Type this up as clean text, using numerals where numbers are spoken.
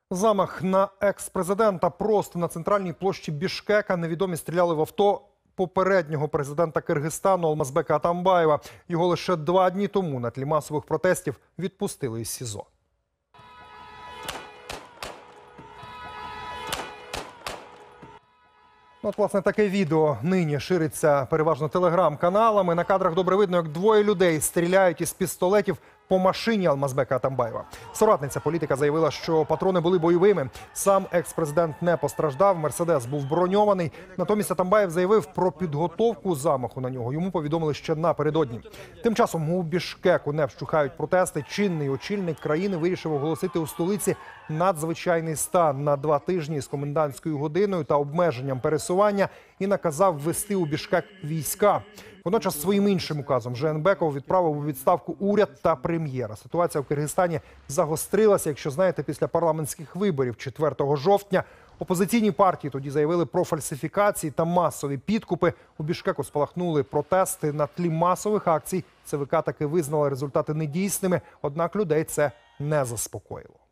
Замах на екс-президента просто на центральній площі Бішкека. Невідомі стріляли в авто попереднього президента Киргизстану Алмазбека Атамбаєва. Його лише 2 дні тому на тлі масових протестів відпустили із СІЗО. От, власне, таке відео нині шириться переважно телеграм-каналами. На кадрах добре видно, як 2 людей стріляють із пістолетів по машині Алмазбека Атамбаєва. Соратниця політика заявила, що патрони були бойовими. Сам екс-президент не постраждав, Мерседес був броньований. Натомість Атамбаєв заявив про підготовку замаху на нього. Йому повідомили ще напередодні. Тим часом у Бішкеку не вщухають протести. Чинний очільник країни вирішив оголосити у столиці надзвичайний стан на 2 тижні з комендантською годиною та обмеженням пересування і наказав ввести у Бішкек війська. Водночас своїм іншим указом Жеенбеков відправив у відставку уряд та прем'єра. Ситуація в Киргизстані загострилася, якщо знаєте, після парламентських виборів 4 жовтня. Опозиційні партії тоді заявили про фальсифікації та масові підкупи. У Бішкеку спалахнули протести на тлі масових акцій. ЦВК таки визнала результати недійсними, однак людей це не заспокоїло.